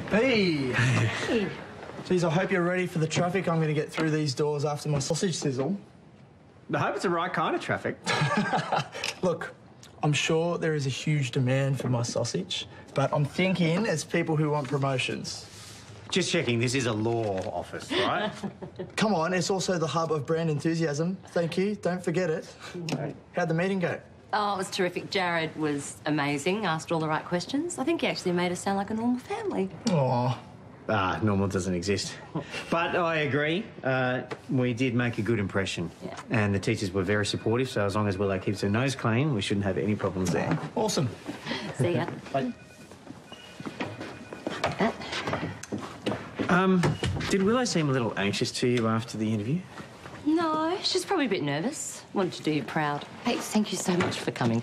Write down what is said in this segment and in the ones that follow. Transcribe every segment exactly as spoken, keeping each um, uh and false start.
Hey! Hey. Geez, I hope you're ready for the traffic I'm going to get through these doors after my sausage sizzle. I hope it's the right kind of traffic. Look, I'm sure there is a huge demand for my sausage, but I'm thinking it's people who want promotions. Just checking, this is a law office, right? Come on, it's also the hub of brand enthusiasm. Thank you, don't forget it. Right. How'd the meeting go? Oh, it was terrific. Jared was amazing, asked all the right questions. I think he actually made us sound like a normal family. Aw. Ah, normal doesn't exist. But I agree, uh, we did make a good impression. Yeah. And the teachers were very supportive, so as long as Willow keeps her nose clean, we shouldn't have any problems there. Awesome. See ya. Bye. Um, did Willow seem a little anxious to you after the interview? No, she's probably a bit nervous. Wanted to do you proud. Hey, thank you so much for coming.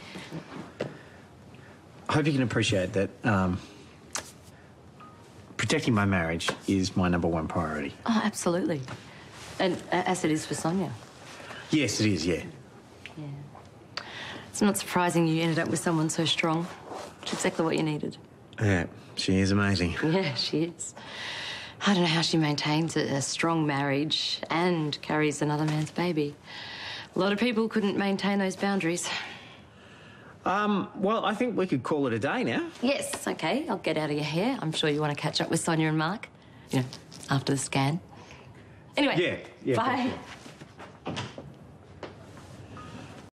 I hope you can appreciate that, um, protecting my marriage is my number one priority. Oh, absolutely. And uh, as it is for Sonia. Yes, it is, yeah. Yeah. It's not surprising you ended up with someone so strong. It's exactly what you needed. Yeah, she is amazing. Yeah, she is. I don't know how she maintains a, a strong marriage and carries another man's baby. A lot of people couldn't maintain those boundaries. Um, well, I think we could call it a day now. Yes, OK. I'll get out of your hair. I'm sure you want to catch up with Sonia and Mark, you know, after the scan. Anyway. Yeah, yeah. Bye.